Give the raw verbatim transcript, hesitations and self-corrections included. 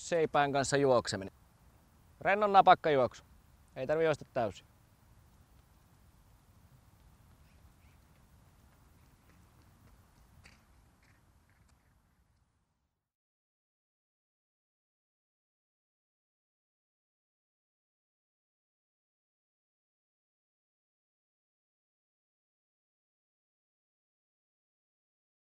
seipään kanssa juokseminen. Rennon napakka juoksu. Ei tarvi juosta täysin.